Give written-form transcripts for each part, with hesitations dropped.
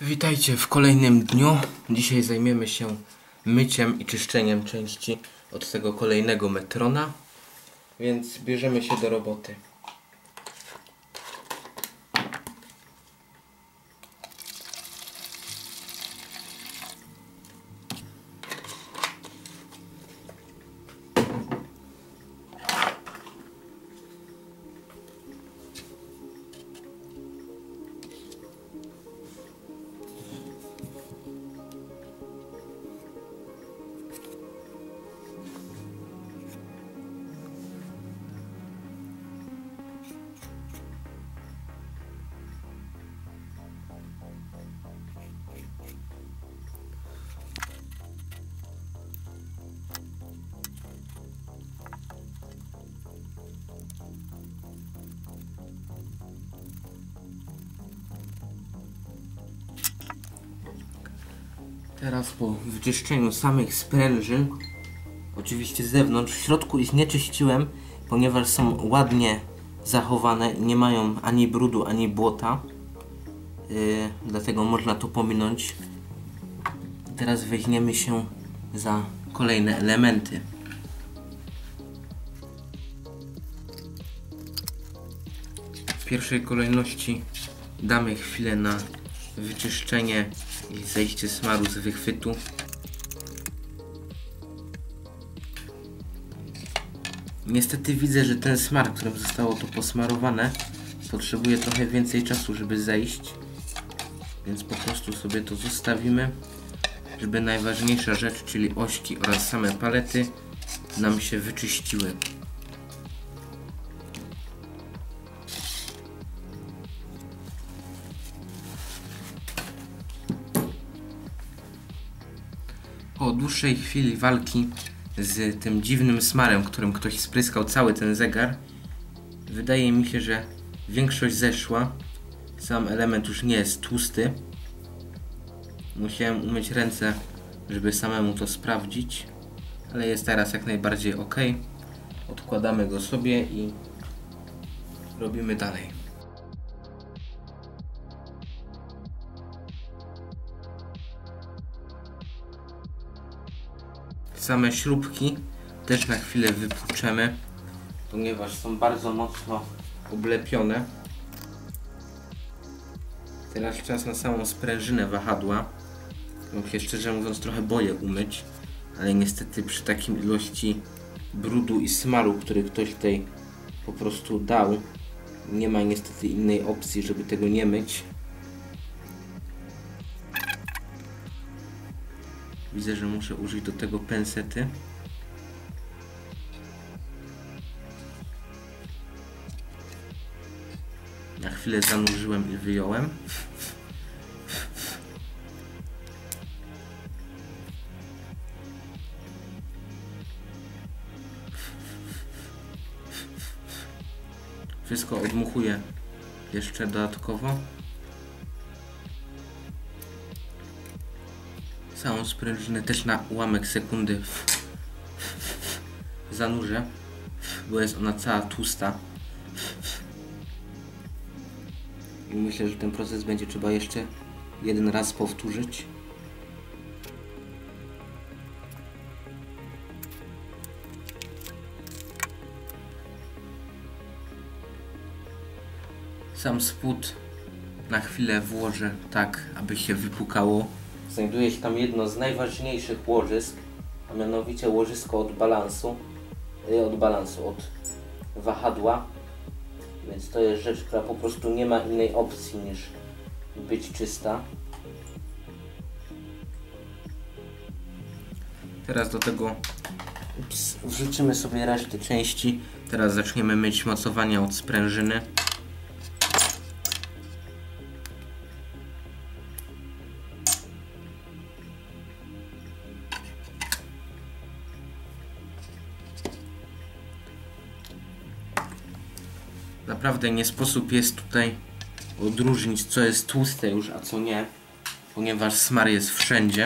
Witajcie w kolejnym dniu. Dzisiaj zajmiemy się myciem i czyszczeniem części od tego kolejnego Metrona, więc bierzemy się do roboty. Teraz po wyczyszczeniu samych sprężyn, oczywiście z zewnątrz, w środku ich nie czyściłem, ponieważ są ładnie zachowane i nie mają ani brudu, ani błota. Dlatego można to pominąć. Teraz weźmiemy się za kolejne elementy. W pierwszej kolejności damy chwilę na wyczyszczenie i zejście smaru z wychwytu. Niestety widzę, że ten smar, którym zostało to posmarowane, potrzebuje trochę więcej czasu, żeby zejść, więc po prostu sobie to zostawimy, żeby najważniejsza rzecz, czyli ośki oraz same palety, nam się wyczyściły. Po dłuższej chwili walki z tym dziwnym smarem, którym ktoś spryskał cały ten zegar, wydaje mi się, że większość zeszła. Sam element już nie jest tłusty. Musiałem umyć ręce, żeby samemu to sprawdzić, ale jest teraz jak najbardziej ok. Odkładamy go sobie i robimy dalej. Same śrubki też na chwilę wypłuczemy, ponieważ są bardzo mocno oblepione. Teraz czas na samą sprężynę wahadła. Ja się szczerze mówiąc trochę boję umyć, ale niestety przy takim ilości brudu i smaru, który ktoś tutaj po prostu dał, nie ma niestety innej opcji, żeby tego nie myć. Widzę, że muszę użyć do tego pensety. Na chwilę zanurzyłem i wyjąłem. Wszystko odmuchuję jeszcze dodatkowo. Całą sprężynę też na ułamek sekundy zanurzę, bo jest ona cała tłusta. I myślę, że ten proces będzie trzeba jeszcze jeden raz powtórzyć. Sam spód na chwilę włożę tak, aby się wypukało. Znajduje się tam jedno z najważniejszych łożysk, a mianowicie łożysko od wahadła. Więc to jest rzecz, która po prostu nie ma innej opcji niż być czysta. Teraz do tego wrzucimy sobie resztę części. Teraz zaczniemy myć mocowania od sprężyny. Naprawdę nie sposób jest tutaj odróżnić, co jest tłuste już, a co nie, ponieważ smar jest wszędzie.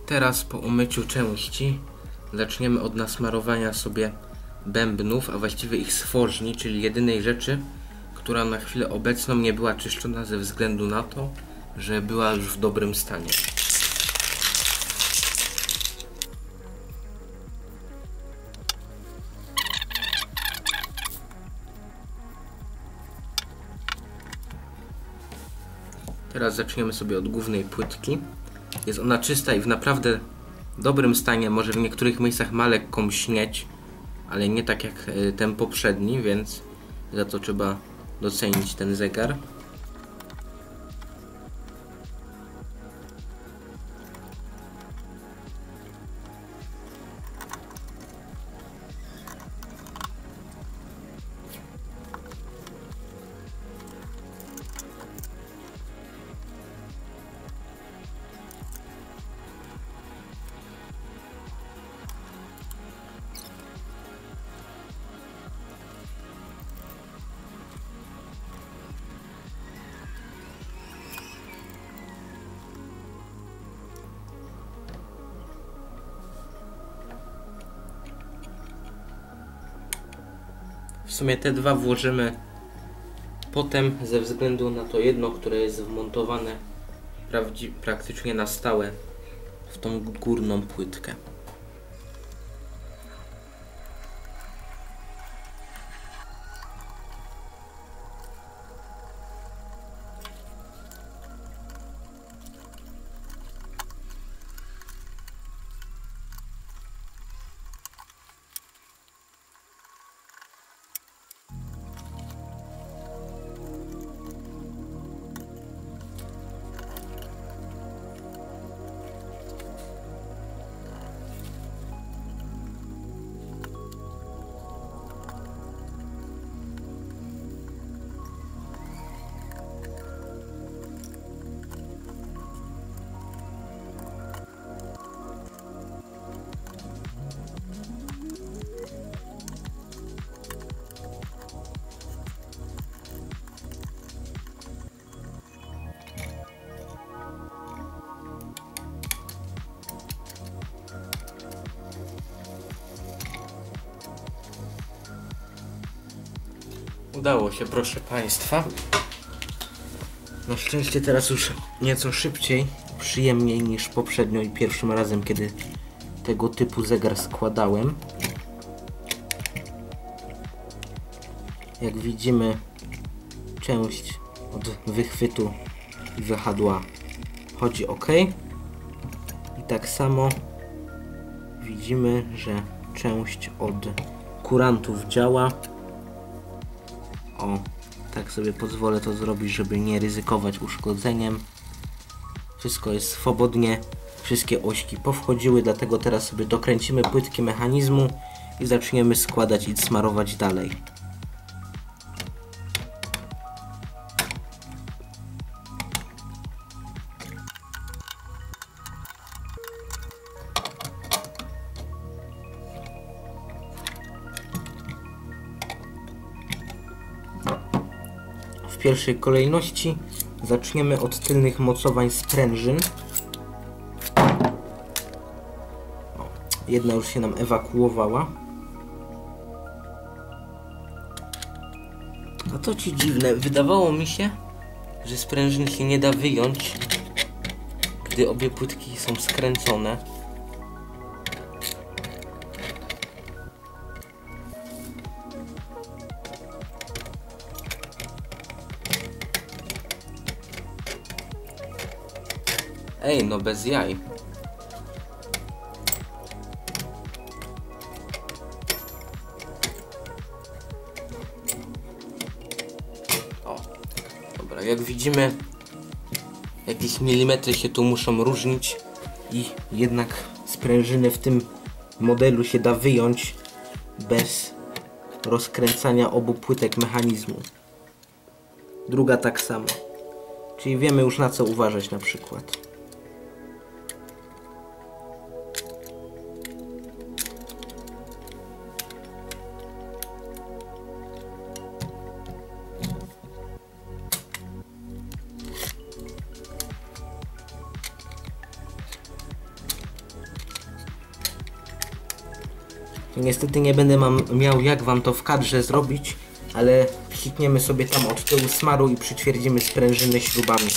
Teraz po umyciu części zaczniemy od nasmarowania sobie bębnów, a właściwie ich stworzni, czyli jedynej rzeczy, która na chwilę obecną nie była czyszczona ze względu na to, że była już w dobrym stanie. Teraz zaczniemy sobie od głównej płytki. Jest ona czysta i w naprawdę dobrym stanie, może w niektórych miejscach ma lekką śnieć, ale nie tak jak ten poprzedni, więc za to trzeba docenić ten zegar. W sumie te dwa włożymy potem ze względu na to jedno, które jest wmontowane praktycznie na stałe w tą górną płytkę. Udało się, proszę Państwa. Na szczęście teraz już nieco szybciej, przyjemniej niż poprzednio i pierwszym razem, kiedy tego typu zegar składałem. Jak widzimy, część od wychwytu i wahadła chodzi ok. I tak samo widzimy, że część od kurantów działa. O, tak sobie pozwolę to zrobić, żeby nie ryzykować uszkodzeniem. Wszystko jest swobodnie, wszystkie ośki powchodziły, dlatego teraz sobie dokręcimy płytki mechanizmu i zaczniemy składać i smarować dalej. W pierwszej kolejności zaczniemy od tylnych mocowań sprężyn. Jedna już się nam ewakuowała. A to ci dziwne, wydawało mi się, że sprężyn się nie da wyjąć, gdy obie płytki są skręcone. Ej, no bez jaj. O, dobra, jak widzimy, jakieś milimetry się tu muszą różnić i jednak sprężyny w tym modelu się da wyjąć bez rozkręcania obu płytek mechanizmu. Druga tak samo. Czyli wiemy już, na co uważać na przykład. Niestety nie będę miał jak wam to w kadrze zrobić, ale psikniemy sobie tam od tyłu smaru i przytwierdzimy sprężyny śrubami.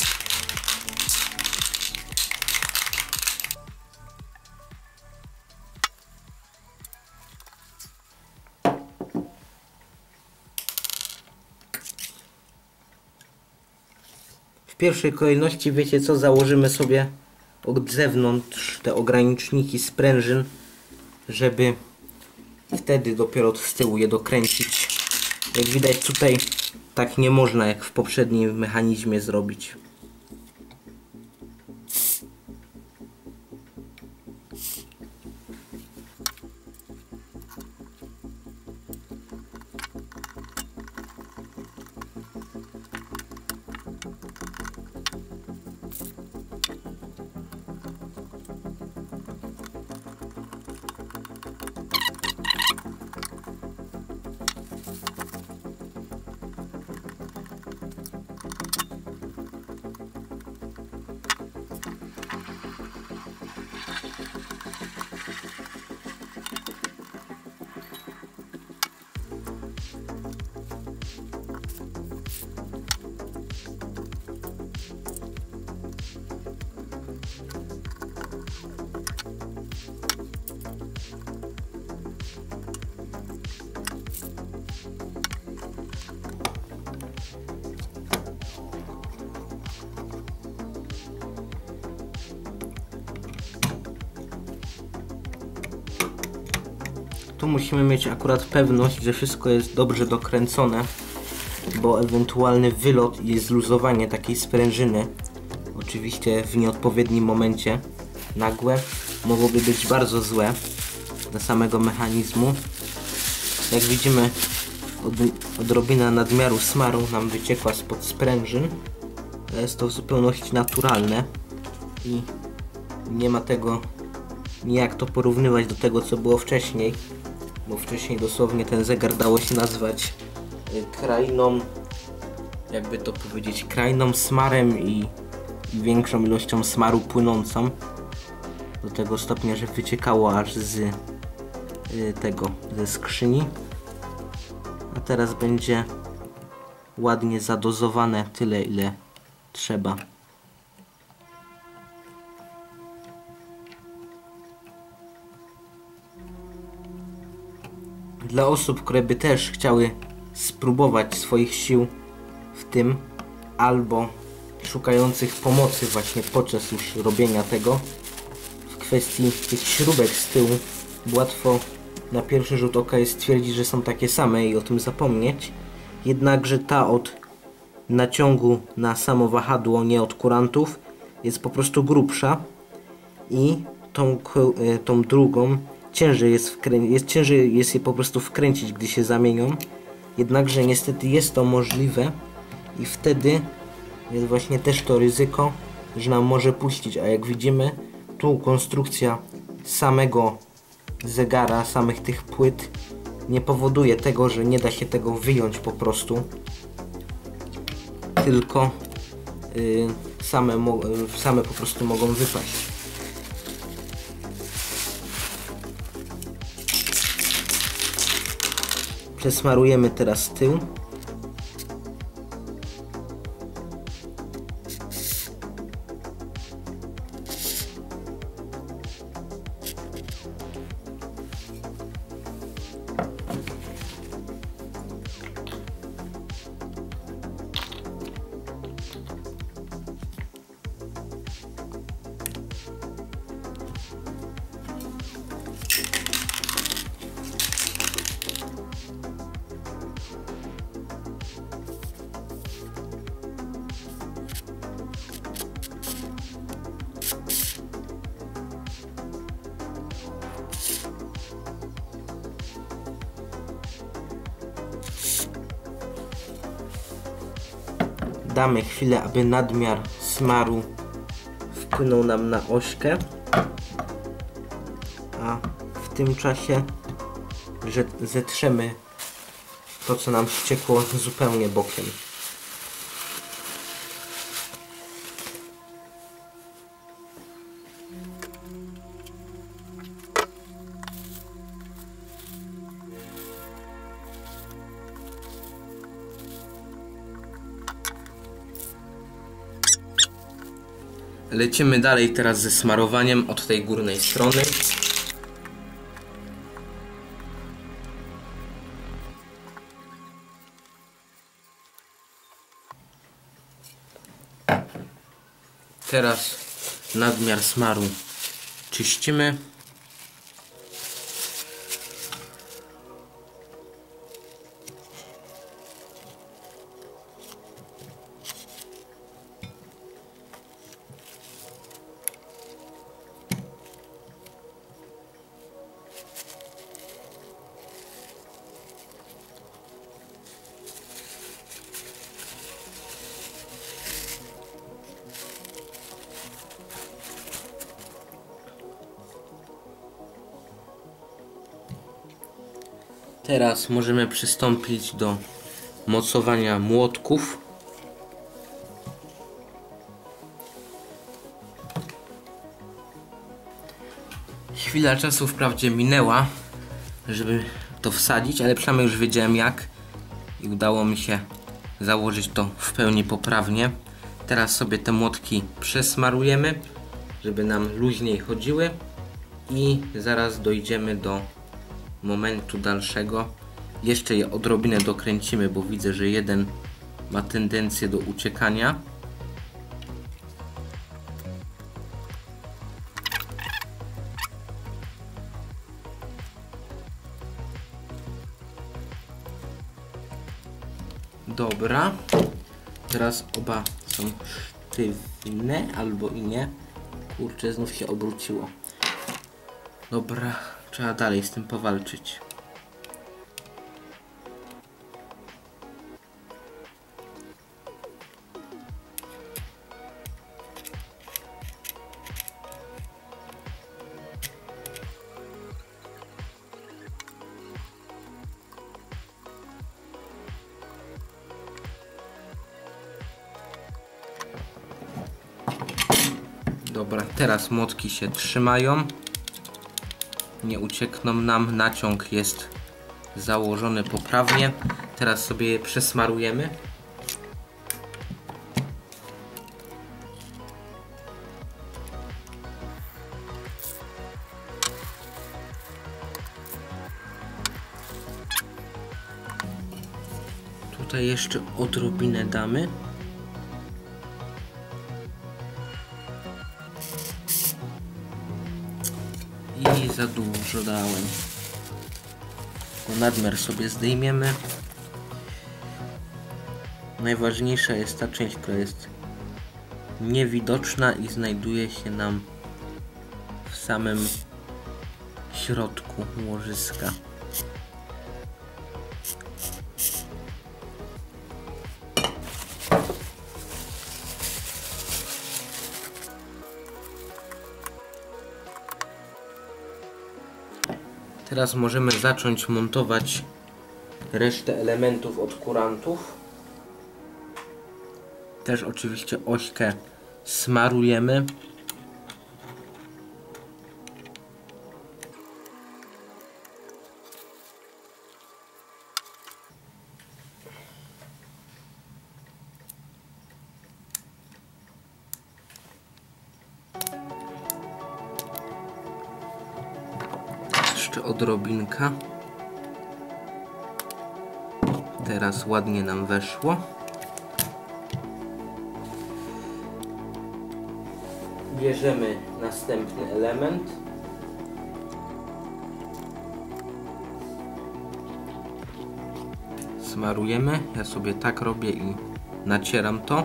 W pierwszej kolejności, wiecie co, założymy sobie od zewnątrz te ograniczniki sprężyn, żeby wtedy dopiero z tyłu je dokręcić. Jak widać tutaj tak nie można jak w poprzednim mechanizmie zrobić. Tu musimy mieć akurat pewność, że wszystko jest dobrze dokręcone, bo ewentualny wylot i zluzowanie takiej sprężyny, oczywiście w nieodpowiednim momencie, nagłe, mogłoby być bardzo złe dla samego mechanizmu. Jak widzimy, odrobina nadmiaru smaru nam wyciekła spod sprężyn. Jest to w zupełności naturalne i nie ma tego nijak to porównywać do tego, co było wcześniej, bo wcześniej dosłownie ten zegar dało się nazwać krainą, jakby to powiedzieć, krainą smarem i większą ilością smaru płynącą, do tego stopnia, że wyciekało aż z ze skrzyni. A teraz będzie ładnie zadozowane tyle, ile trzeba. Dla osób, które by też chciały spróbować swoich sił w tym, albo szukających pomocy właśnie podczas już robienia tego, w kwestii tych śrubek z tyłu, łatwo na pierwszy rzut oka jest stwierdzić, że są takie same i o tym zapomnieć. Jednakże ta od naciągu na samo wahadło, nie od kurantów, jest po prostu grubsza i tą drugą ciężej jest je po prostu wkręcić, gdy się zamienią. Jednakże niestety jest to możliwe i wtedy jest właśnie też to ryzyko, że nam może puścić, a jak widzimy, tu konstrukcja samego zegara, samych tych płyt nie powoduje tego, że nie da się tego wyjąć po prostu, tylko same po prostu mogą wypaść. Przesmarujemy teraz tył. Damy chwilę, aby nadmiar smaru wpłynął nam na ośkę, a w tym czasie zetrzemy to, co nam ściekło, zupełnie bokiem. Lecimy dalej teraz ze smarowaniem od tej górnej strony. Teraz nadmiar smaru czyścimy. Teraz możemy przystąpić do mocowania młotków. Chwila czasu wprawdzie minęła, żeby to wsadzić, ale przynajmniej już wiedziałem jak i udało mi się założyć to w pełni poprawnie. Teraz sobie te młotki przesmarujemy, żeby nam luźniej chodziły i zaraz dojdziemy do momentu dalszego. Jeszcze je odrobinę dokręcimy, bo widzę, że jeden ma tendencję do uciekania. Dobra, teraz oba są sztywne albo i nie. Kurczę, znów się obróciło. Dobra, trzeba dalej z tym powalczyć. Dobra, teraz młotki się trzymają. Nie uciekną nam, naciąg jest założony poprawnie. Teraz sobie je przesmarujemy. Tutaj jeszcze odrobinę damy. I za dużo dałem. Nadmiar sobie zdejmiemy. Najważniejsza jest ta część, która jest niewidoczna i znajduje się nam w samym środku łożyska. Teraz możemy zacząć montować resztę elementów od kurantów. Też oczywiście ośkę smarujemy. Jeszcze odrobinka. Teraz ładnie nam weszło. Bierzemy następny element. Smarujemy. Ja sobie tak robię i nacieram to.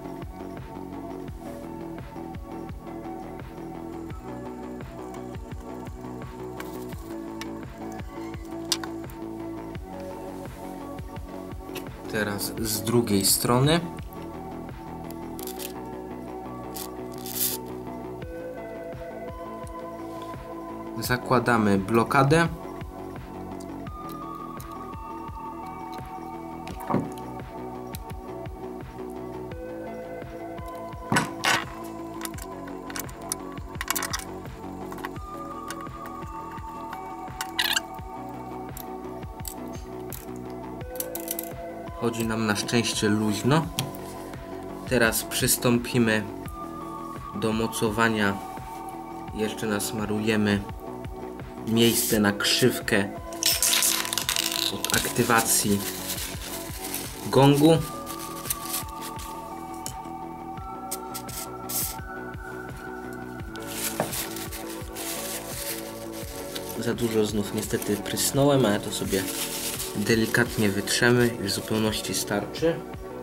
Teraz z drugiej strony. Zakładamy blokadę. Chodzi nam na szczęście luźno. Teraz przystąpimy do mocowania jeszcze nasmarujemy miejsce na krzywkę od aktywacji gongu. Za dużo znów niestety prysnąłem, ale to sobie delikatnie wytrzemy i w zupełności starczy.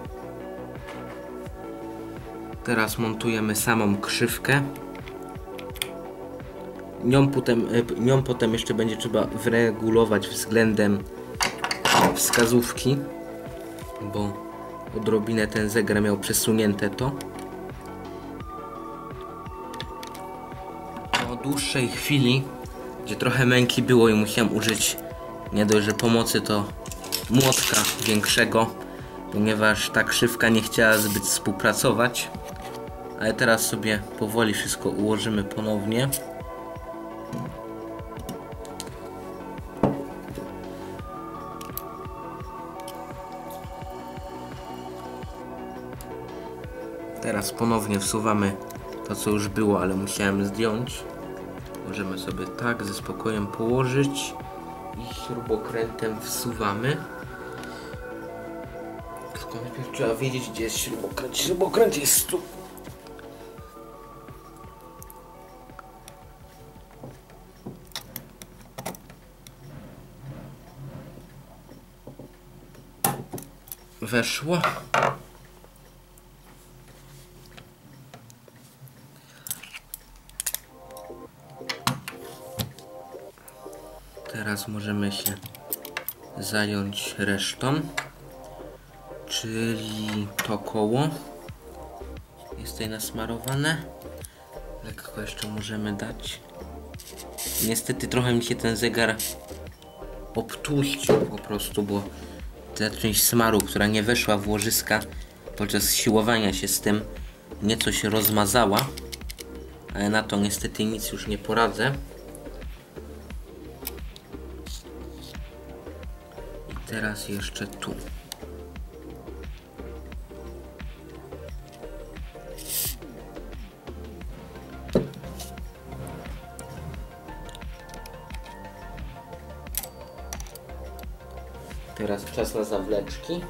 Teraz montujemy samą krzywkę. Nią potem jeszcze będzie trzeba wyregulować względem wskazówki, bo odrobinę ten zegar miał przesunięte to. Po dłuższej chwili, gdzie trochę męki było i musiałem użyć nie dość, że pomocy, to młotka większego, ponieważ ta krzywka nie chciała zbyt współpracować. Ale teraz sobie powoli wszystko ułożymy ponownie. Teraz ponownie wsuwamy to, co już było, ale musiałem zdjąć. Możemy sobie tak ze spokojem położyć i śrubokrętem wsuwamy. Tylko najpierw trzeba wiedzieć, gdzie jest śrubokręt. Śrubokręt jest tu. Weszło. Teraz możemy się zająć resztą, czyli to koło jest tutaj nasmarowane. Lekko jeszcze możemy dać. Niestety trochę mi się ten zegar obtłuścił po prostu, bo ta część smaru, która nie weszła w łożyska podczas siłowania się z tym, nieco się rozmazała, ale na to niestety nic już nie poradzę. I teraz jeszcze tu. Teraz czas na zawleczki.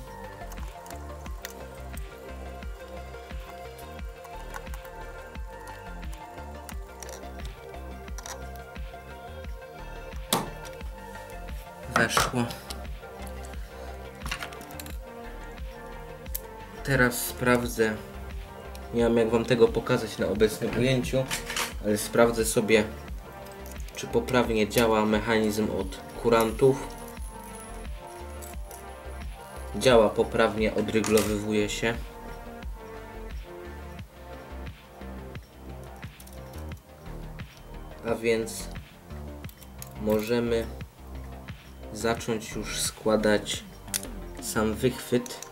Weszło. Teraz sprawdzę. Nie wiem, jak wam tego pokazać na obecnym ujęciu, ale sprawdzę sobie, czy poprawnie działa mechanizm od kurantów. Działa poprawnie, odryglowywuje się. A więc możemy zacząć już składać sam wychwyt.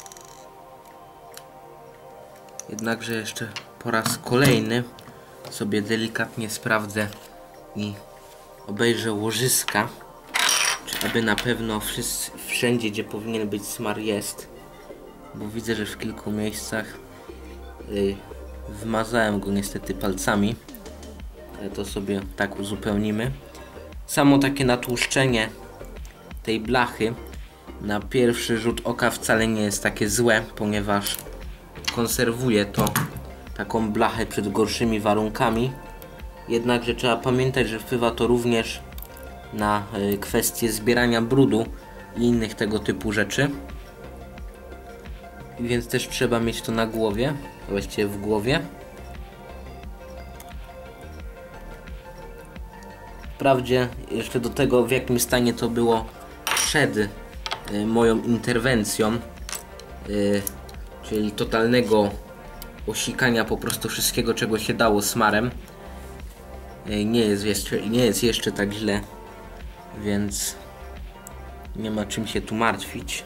Jednakże jeszcze po raz kolejny sobie delikatnie sprawdzę i obejrzę łożyska, czy aby na pewno wszędzie, gdzie powinien być smar, jest, bo widzę, że w kilku miejscach wmazałem go niestety palcami, ale to sobie tak uzupełnimy. Samo takie natłuszczenie tej blachy na pierwszy rzut oka wcale nie jest takie złe, ponieważ konserwuje to taką blachę przed gorszymi warunkami. Jednakże trzeba pamiętać, że wpływa to również na kwestie zbierania brudu i innych tego typu rzeczy. Więc też trzeba mieć to na głowie, właściwie w głowie. Wprawdzie jeszcze do tego, w jakim stanie to było przed moją interwencją, czyli totalnego osikania po prostu wszystkiego, czego się dało smarem, nie jest jeszcze tak źle, więc nie ma czym się tu martwić.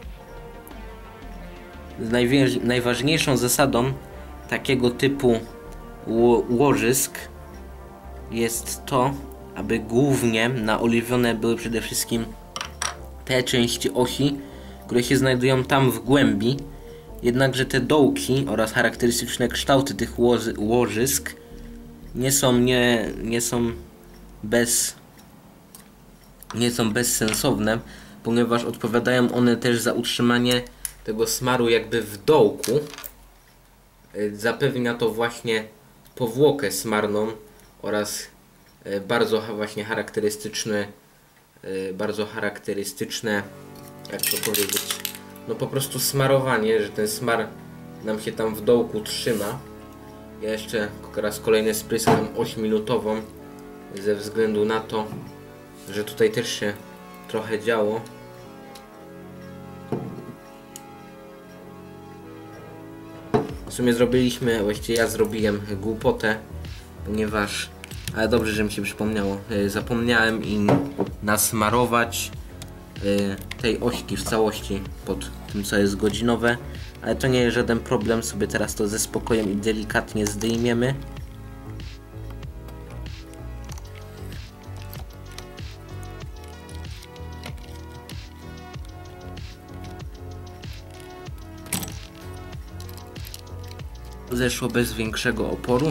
Najważniejszą zasadą takiego typu łożysk jest to, aby głównie naoliwione były przede wszystkim te części osi, które się znajdują tam w głębi Jednakże te dołki oraz charakterystyczne kształty tych łożysk nie są bezsensowne, ponieważ odpowiadają one też za utrzymanie tego smaru jakby w dołku. Zapewnia to właśnie powłokę smarną oraz bardzo charakterystyczne, jak to powiedzieć, no po prostu smarowanie, że ten smar nam się tam w dołku trzyma. Ja jeszcze raz kolejny spryskam 8-minutową ze względu na to, że tutaj też się trochę działo. W sumie właściwie ja zrobiłem głupotę, ponieważ, ale dobrze, że mi się przypomniało, zapomniałem im nasmarować tej ośki w całości pod tym, co jest godzinowe, ale to nie jest żaden problem, sobie teraz to ze spokojem i delikatnie zdejmiemy. Zeszło bez większego oporu.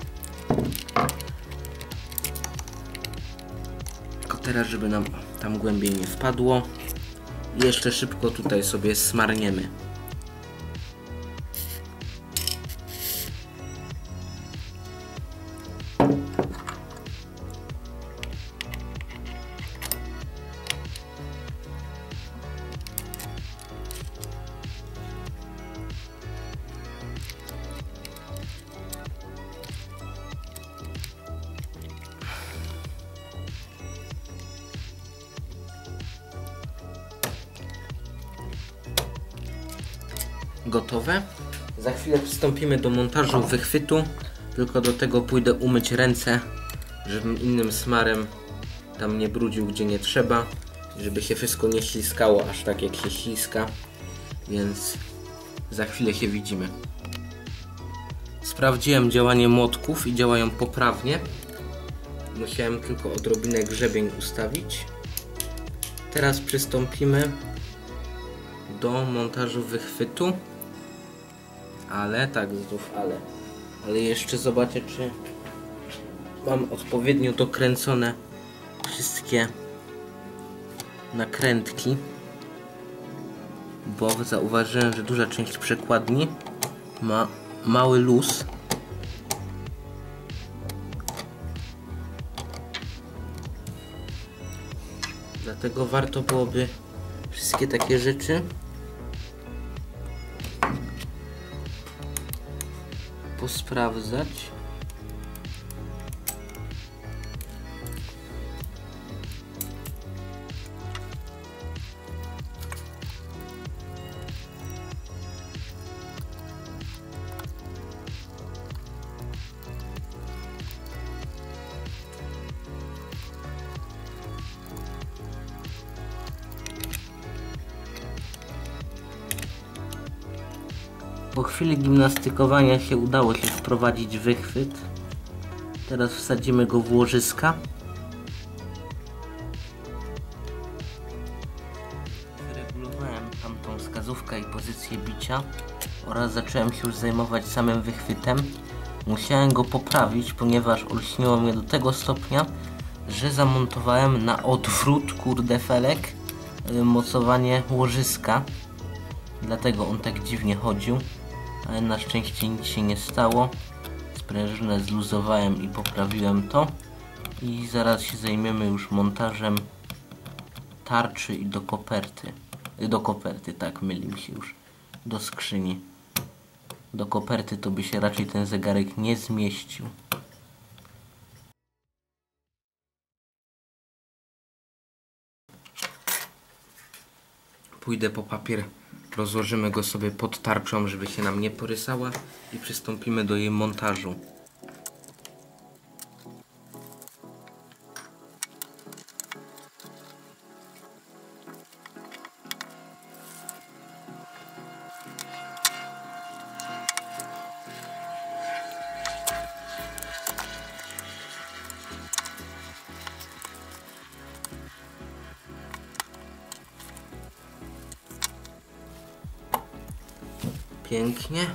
Tylko teraz, żeby nam tam głębiej nie wpadło. I jeszcze szybko tutaj sobie smarniemy. Gotowe. Za chwilę przystąpimy do montażu wychwytu, tylko do tego pójdę umyć ręce, żebym innym smarem tam nie brudził gdzie nie trzeba, żeby się wszystko nie śliskało aż tak jak się śliska, więc za chwilę się widzimy. Sprawdziłem działanie młotków i działają poprawnie. Musiałem tylko odrobinę grzebień ustawić. Teraz przystąpimy do montażu wychwytu. Ale, tak, znów ale jeszcze zobaczę, czy mam odpowiednio dokręcone wszystkie nakrętki, bo zauważyłem, że duża część przekładni ma mały luz. Dlatego warto byłoby wszystkie takie rzeczy posprawdzać. Po chwili gimnastykowania udało się wprowadzić wychwyt. Teraz wsadzimy go w łożyska. Wyregulowałem tamtą wskazówkę i pozycję bicia oraz zacząłem się już zajmować samym wychwytem. Musiałem go poprawić, ponieważ olśniło mnie do tego stopnia, że zamontowałem na odwrót, felek, mocowanie łożyska. Dlatego on tak dziwnie chodził, ale na szczęście nic się nie stało. Sprężynę zluzowałem i poprawiłem to. I zaraz się zajmiemy już montażem tarczy i do koperty, tak, myli mi się już, do skrzyni. Do koperty to by się raczej ten zegarek nie zmieścił. Pójdę po papier, rozłożymy go sobie pod tarczą, żeby się nam nie porysała i przystąpimy do jej montażu. Pięknie.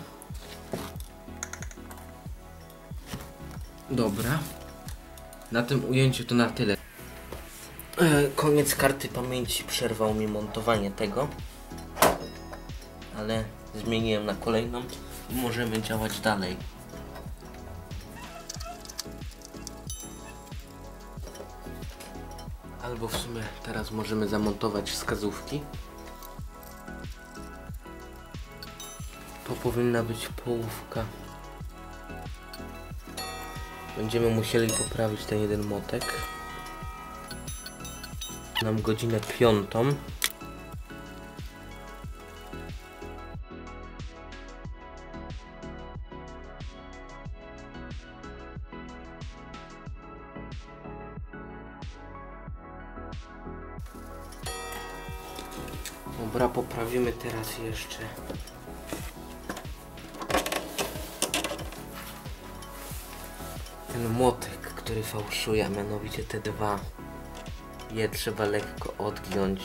Dobra. Na tym ujęciu to na tyle. Koniec karty pamięci przerwał mi montowanie tego. Ale zmieniłem na kolejną i możemy działać dalej. Albo w sumie teraz możemy zamontować wskazówki. To powinna być połówka. Będziemy musieli poprawić ten jeden motek. Nam godzinę 5. Dobra, poprawimy teraz jeszcze ten młotek, który fałszuje, a mianowicie te dwa. Je trzeba lekko odgiąć.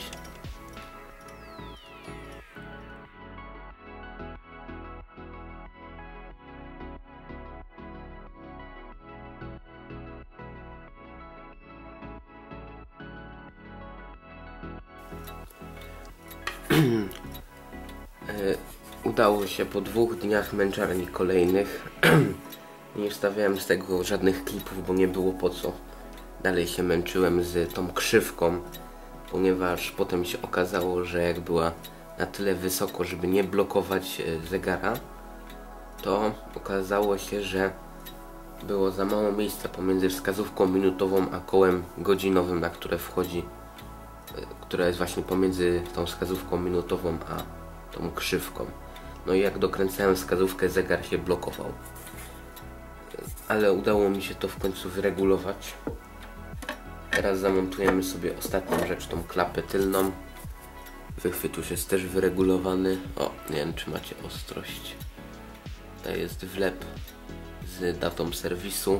Udało się po 2 dniach męczarni kolejnych. Nie wstawiałem z tego żadnych klipów, bo nie było po co. Dalej się męczyłem z tą krzywką, ponieważ potem się okazało, że jak była na tyle wysoko, żeby nie blokować zegara, to okazało się, że było za mało miejsca pomiędzy wskazówką minutową a kołem godzinowym, na które wchodzi, która jest właśnie pomiędzy tą wskazówką minutową a tą krzywką. No i jak dokręcałem wskazówkę, zegar się blokował. Ale udało mi się to w końcu wyregulować. Teraz zamontujemy sobie ostatnią rzecz, tą klapę tylną. Wychwyt już jest też wyregulowany. O, nie wiem czy macie ostrość. To jest wlep z datą serwisu.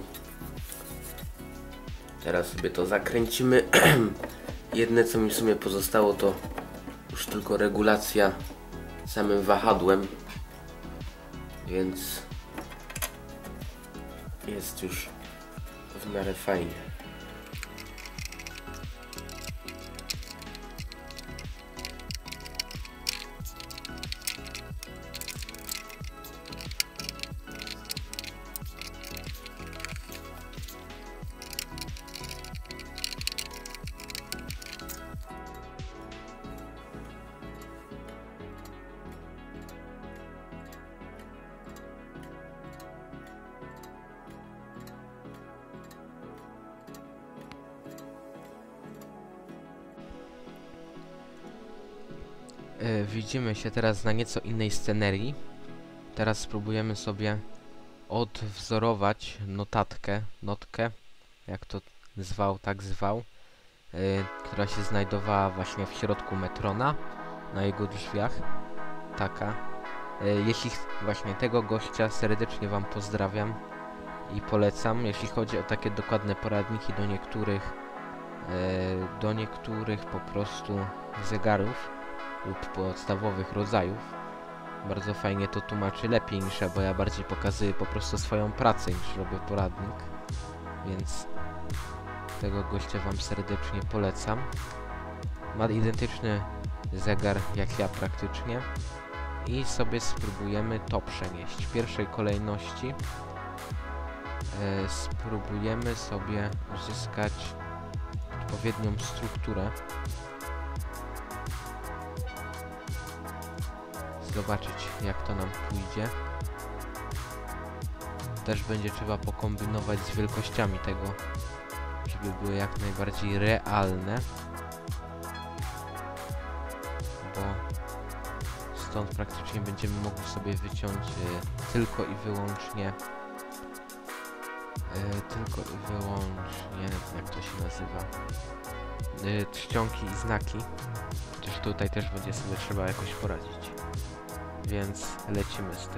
Teraz sobie to zakręcimy. Jedne co mi w sumie pozostało to już tylko regulacja samym wahadłem. Więc jest już w miarę fajnie. Widzimy się teraz na nieco innej scenerii. Teraz spróbujemy sobie odwzorować notkę, jak to zwał, tak zwał, która się znajdowała właśnie w środku metrona, na jego drzwiach. Taka. Jeśli właśnie tego gościa serdecznie Wam pozdrawiam i polecam, jeśli chodzi o takie dokładne poradniki do niektórych po prostu zegarów lub podstawowych rodzajów. Bardzo fajnie to tłumaczy, lepiej niż ja, bo ja bardziej pokazuję po prostu swoją pracę niż robię poradnik. Więc tego gościa Wam serdecznie polecam. Ma identyczny zegar jak ja praktycznie. I sobie spróbujemy to przenieść. W pierwszej kolejności spróbujemy sobie uzyskać odpowiednią strukturę. Zobaczyć jak to nam pójdzie. Też będzie trzeba pokombinować z wielkościami tego, żeby były jak najbardziej realne. Bo stąd praktycznie będziemy mogli sobie wyciąć tylko i wyłącznie jak to się nazywa, czcionki i znaki. Chociaż tutaj też będzie sobie trzeba jakoś poradzić. Więc lecimy z tym.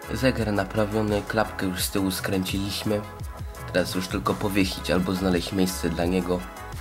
Zegar naprawiony, klapkę już z tyłu skręciliśmy. Teraz już tylko powiesić albo znaleźć miejsce dla niego.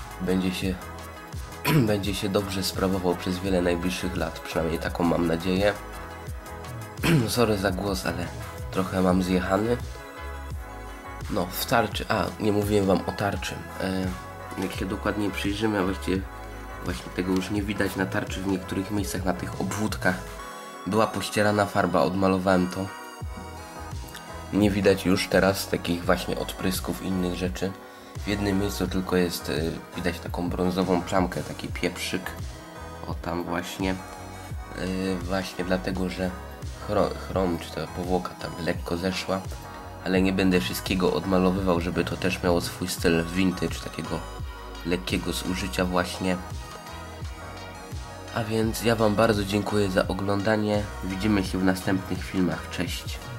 Będzie się dobrze sprawował przez wiele najbliższych lat, przynajmniej taką mam nadzieję. Sorry za głos, ale trochę mam zjechany. No, w tarczy, nie mówiłem wam o tarczy. Jak się dokładniej przyjrzymy, a właśnie tego już nie widać na tarczy w niektórych miejscach, na tych obwódkach. Była pościerana farba, odmalowałem to. Nie widać już teraz takich właśnie odprysków i innych rzeczy. W jednym miejscu tylko jest, widać taką brązową plamkę, taki pieprzyk. O tam właśnie. Właśnie dlatego, że chrom czy ta powłoka tam lekko zeszła. Ale nie będę wszystkiego odmalowywał, żeby to też miało swój styl vintage, takiego lekkiego zużycia właśnie. A więc ja wam bardzo dziękuję za oglądanie. Widzimy się w następnych filmach. Cześć.